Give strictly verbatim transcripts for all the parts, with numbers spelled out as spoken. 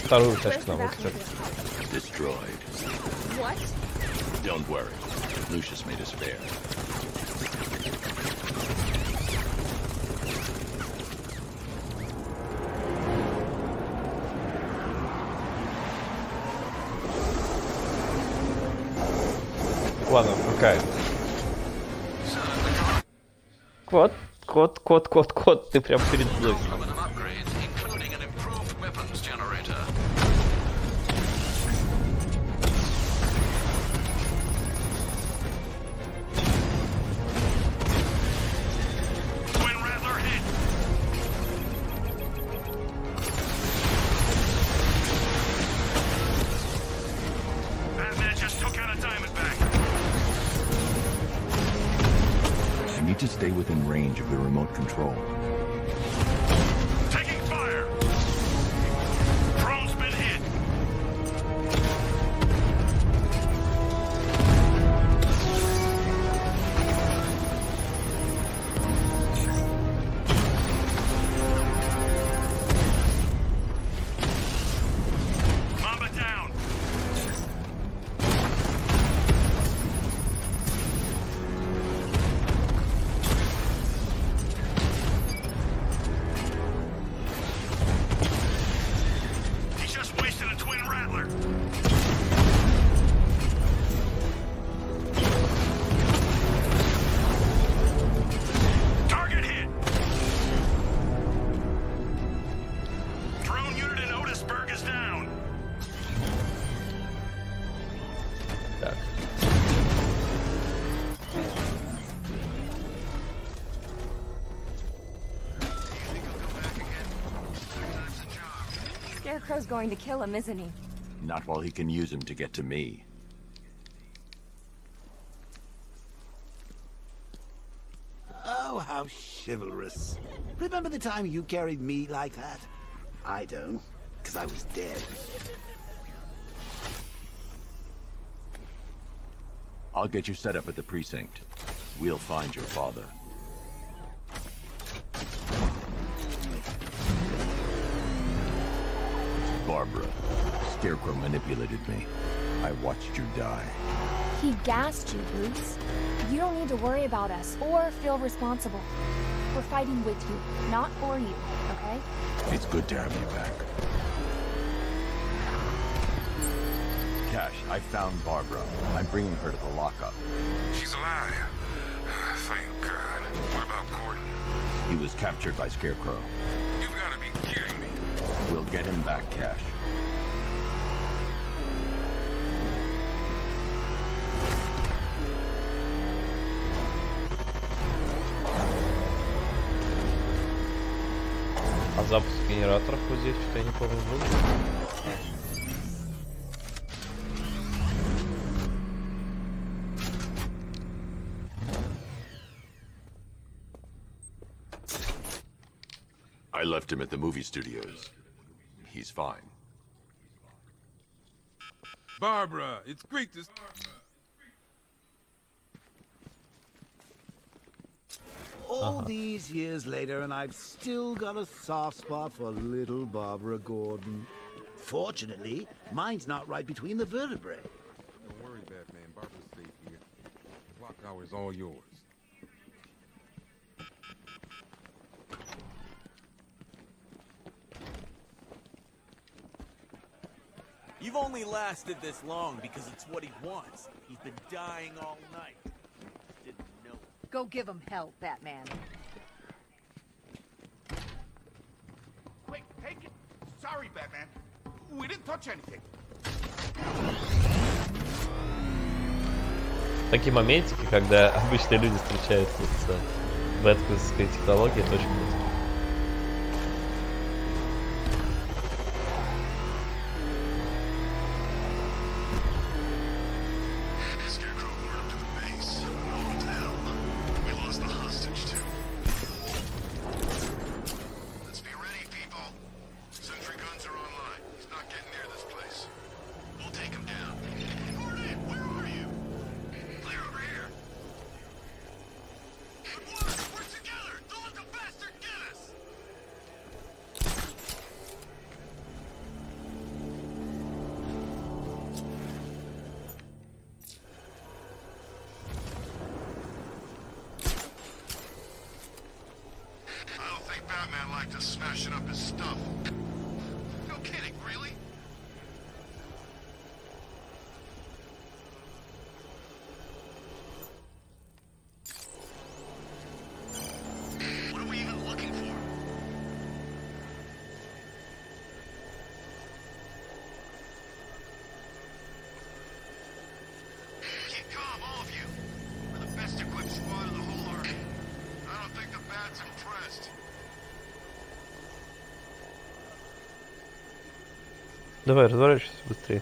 вторую тачку на выход. Destroyed. What? Don't worry. Lucius made a spare. Ладно, окей. Кот, кот, кот, кот, кот, ты прям перед мной. To stay within range of the remote control. Taking fire! Drone's been hit! Mamba down! Scarecrow's going to kill him, isn't he? Not while he can use him to get to me. Oh, how chivalrous. Remember the time you carried me like that? I don't, because I was dead. I'll get you set up at the precinct. We'll find your father. Barbara, Scarecrow manipulated me. I watched you die. He gassed you, Bruce. You don't need to worry about us or feel responsible. We're fighting with you, not for you, okay? It's good to have you back. Cash, I found Barbara. I'm bringing her to the lockup. She's alive. Thank God. What about Gordon? He was captured by Scarecrow. You've got to be kidding me. We'll get him back, Cash. А запуск генераторов вот здесь что-то я не помню был. I left him at the movie studios. He's fine. Barbara, it's great to... All these years later, and I've still got a soft spot for little Barbara Gordon. Fortunately, mine's not right between the vertebrae. Don't worry, Batman. Barbara's safe here. The clock hour is all yours. You've only lasted this long because it's what he wants. He's been dying all night. Didn't know. Go give him hell, Batman. Wait, take it. Sorry, Batman. We didn't touch anything. Такие моментики, когда обычные люди встречаются с бэтковской технологией, это очень круто. We're together! Don't let the bastard get Давай, разворачивайся быстрее.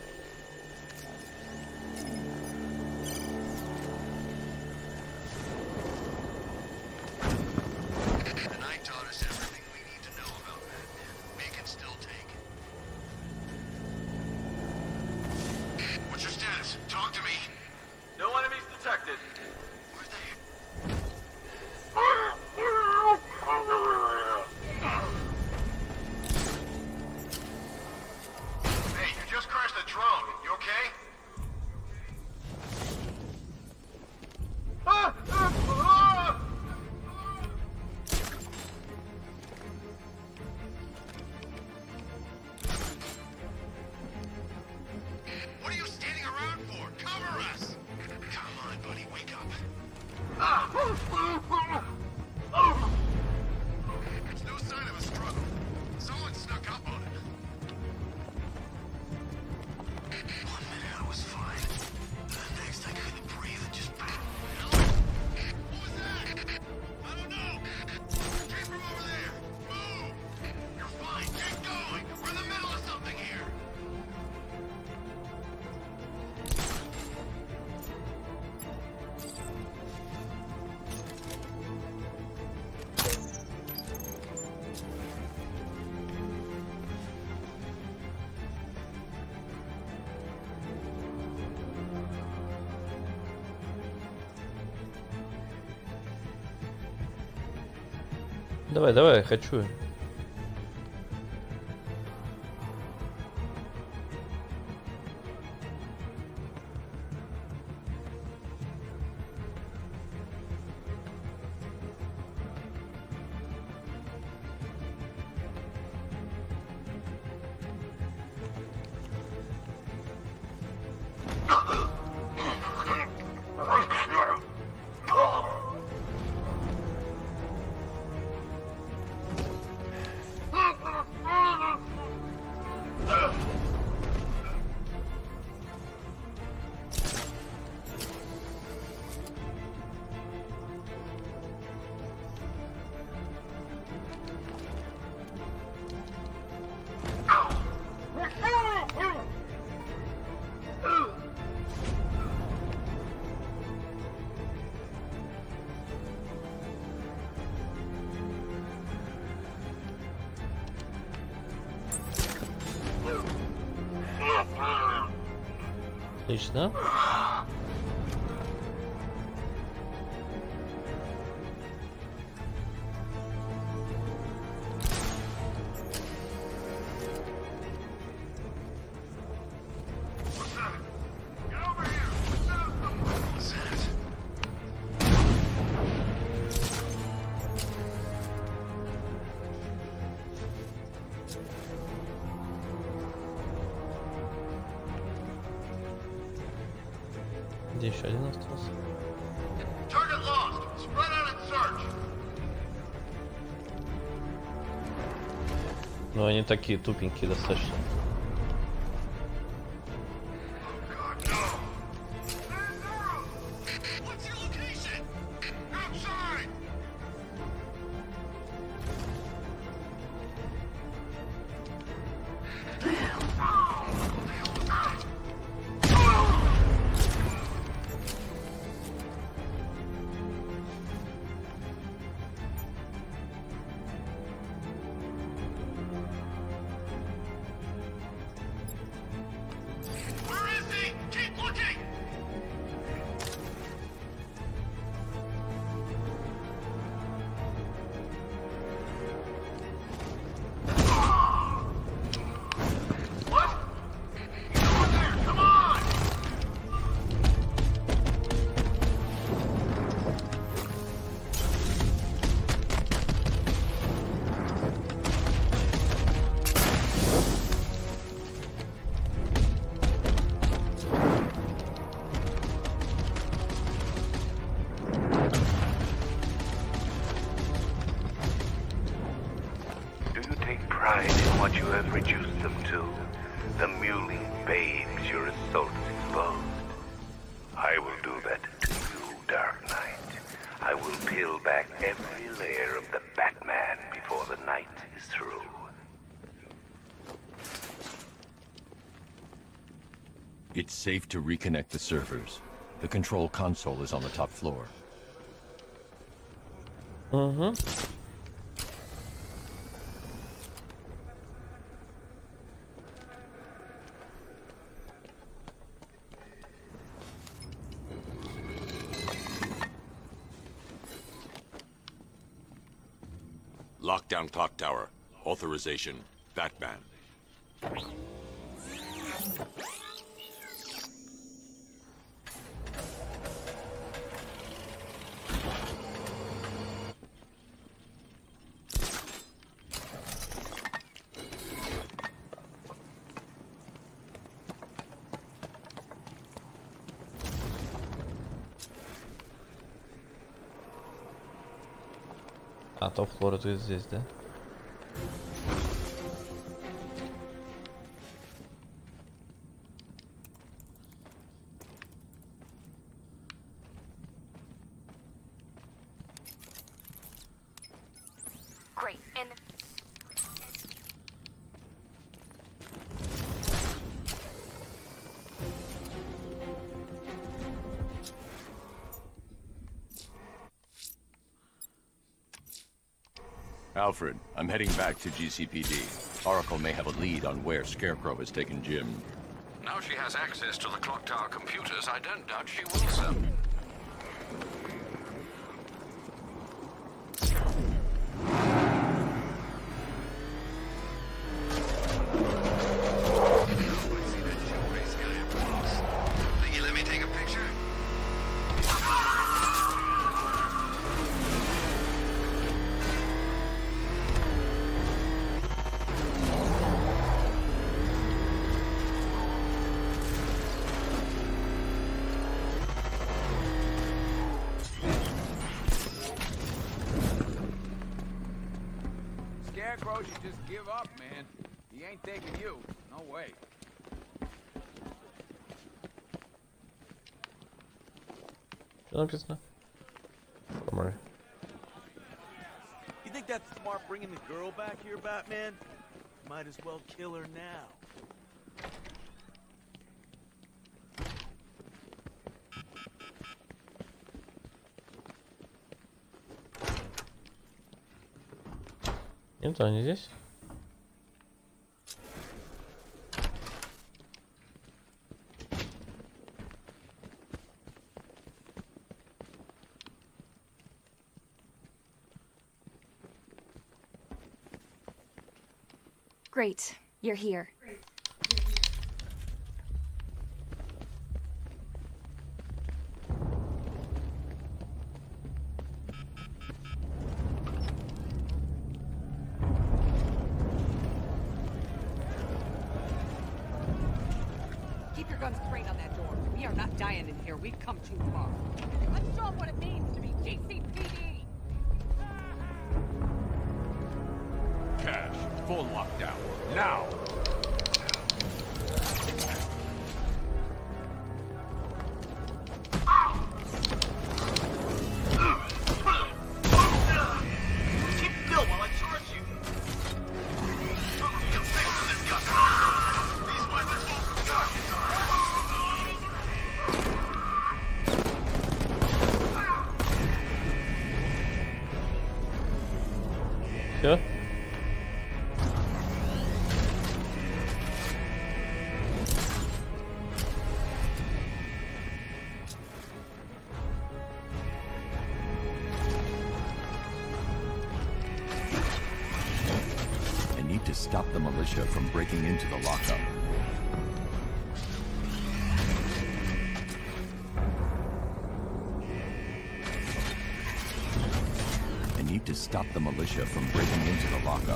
Давай, давай, хочу. Отлично. Где еще один остался? Ну они такие тупенькие достаточно. It's safe to reconnect the servers. The control console is on the top floor. Mm-hmm. Lockdown clock tower. Authorization. Batman. А, топ-флор тут здесь, да? Great. And Alfred, I'm heading back to G C P D. Oracle may have a lead on where Scarecrow has taken Jim. Now she has access to the clock tower computers, I don't doubt she will, sir. Think you let me take a picture? Scarecrow should just give up, man. He ain't taking you. No way. Что написано? Summary. You think that's smart bringing the girl back here, Batman? Might as well kill her now. Нет, они здесь? great, you're here. Keep your guns straight on that door. We are not dying in here. We've come too far. Let's show them what it means to be G C P D. Cash, full lockdown. Now! Keep still while I charge you. You'll pay for this gun. These weapons won't stop. Все? I need to stop the militia from breaking into the lockup. I need to stop the militia from breaking into the lockup.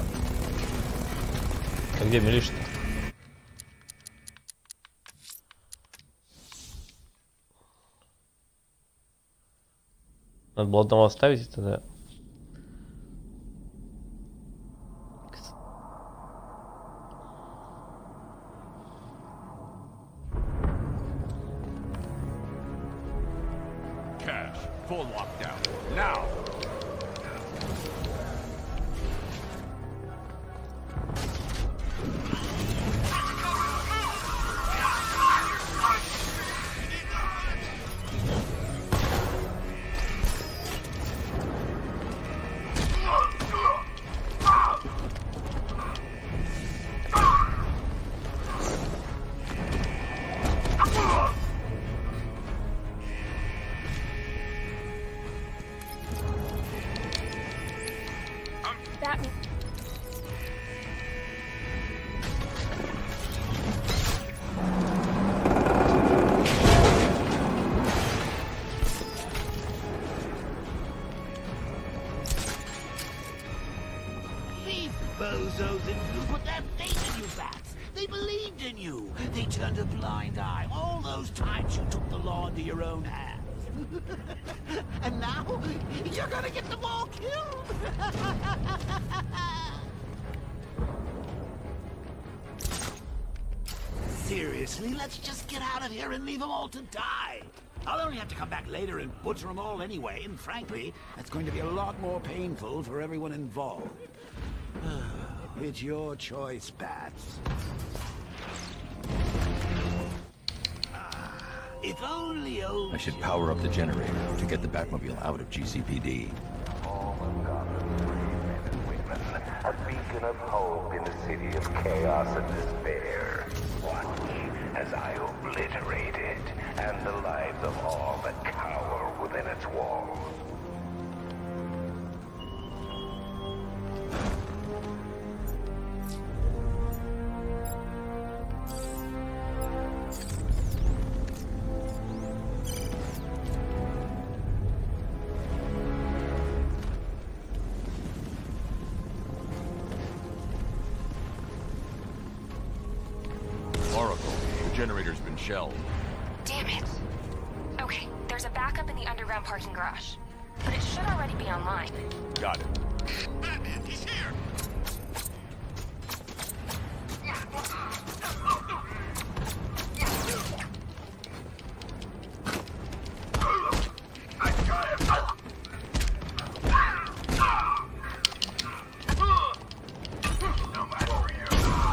А где милиша-то? Надо было одного оставить тогда. Cash, full lockdown. Now! turned a blind eye all those times you took the law into your own hands. And now, you're gonna get them all killed! Seriously, let's just get out of here and leave them all to die. I'll only have to come back later and butcher them all anyway, and frankly, that's going to be a lot more painful for everyone involved. It's your choice, Bats. If only old I should power up the generator to get the Batmobile out of G C P D. A beacon of hope in a city of chaos and despair. Watch as I obliterate it and the lives of all that cower within its walls. Oracle, the generator's been shelled. Damn it. Okay, there's a backup in the underground parking garage. But it should already be online. Got it. Batman, he's here! I got him! No matter where you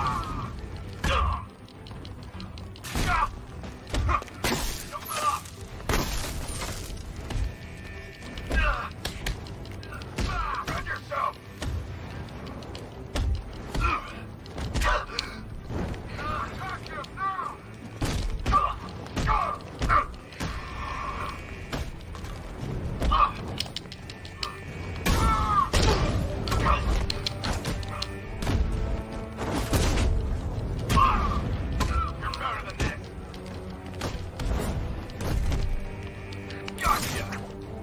Run yourself! You're better than this. Gotcha!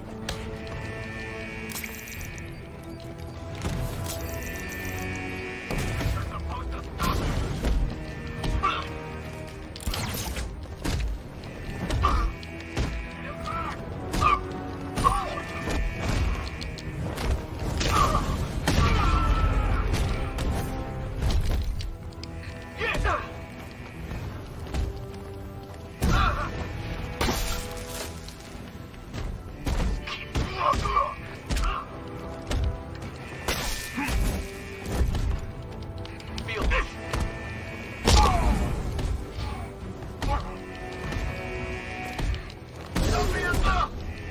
You're supposed to stop him. Get him back. Get! Feel this. Don't be enough.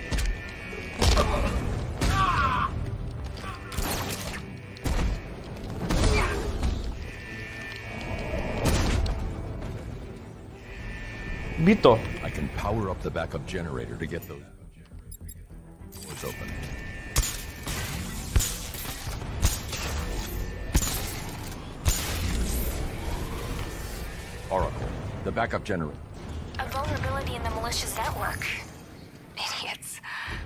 Bito. I can power up the backup generator to get those doors open. Oracle, the backup generator. A vulnerability in the malicious network. Idiots.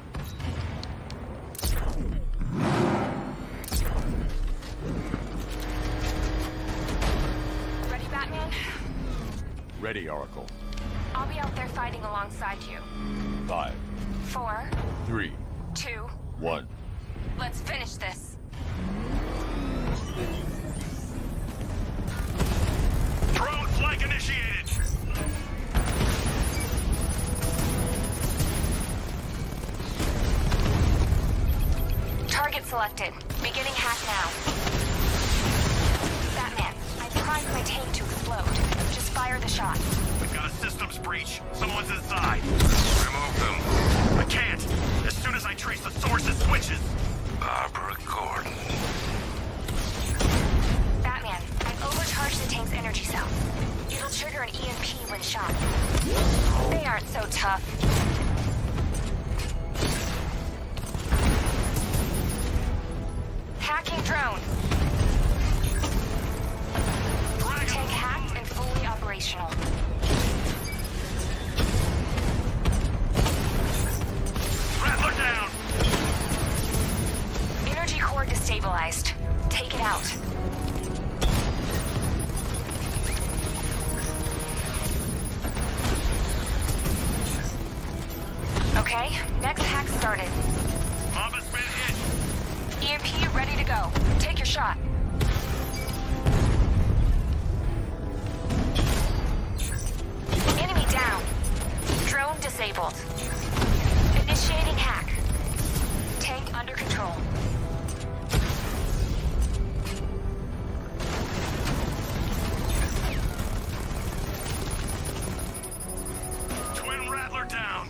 Ready, Batman? Ready, Oracle. I'll be out there fighting alongside you. Five, Four, three, two, one. let's finish this. Drone flight initiated! Target selected. Beginning hack now. Batman, I primed my tank to explode. Just fire the shot. We've got a systems breach. Someone's inside. Remove them. I can't. As soon as I trace the source, it switches. Barbara Gordon. Batman, I've overcharged the tank's energy cell. It'll trigger an E M P when shot. They aren't so tough. Hacking drone. Tank hacked and fully operational. Rat, look down! Energy core destabilized. Take it out. Okay, next hack started. Mama's been hit. E M P ready to go. Take your shot. Enemy down. Drone disabled. Initiating hack. Tank under control. Twin Rattler down.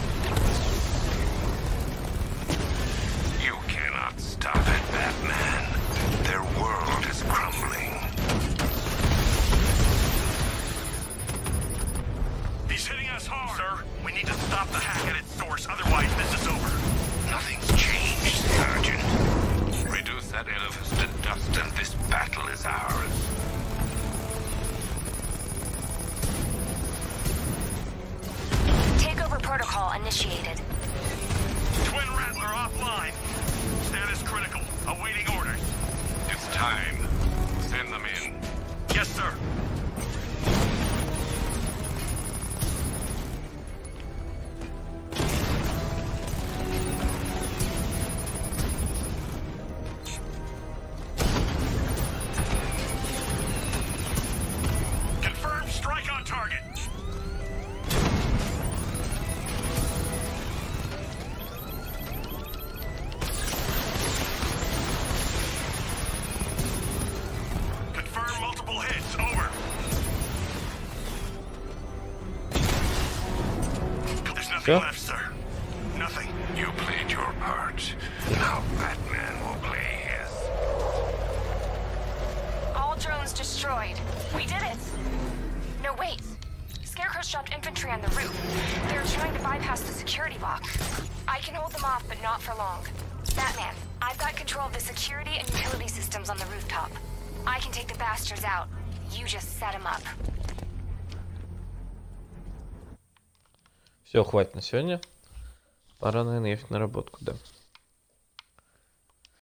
You cannot stop it, Batman. Their world is crumbling. He's hitting us hard. Sir, we need to stop the hack at its source, otherwise this is over. Nothing's changed, Sergeant. Reduce that edifice to dust and this battle is ours. Takeover protocol initiated. Twin Rattler offline. Status critical. Awaiting orders. It's time. Send them in. Yes, sir. Confirmed strike on target. Confirm multiple hits. Over. There's nothing Sure. left, sir. Nothing. You played your part. Now Batman will play his. All drones destroyed. We did it! No, wait. Scarecrow's dropped infantry on the roof. They're trying to bypass the security lock. I can hold them off, but not for long. Batman, I've got control of the security and utility systems on the rooftop. I can take the bastards out. You just set them up. Все, хватит на сегодня. Пора, наверное, ехать на работу, да.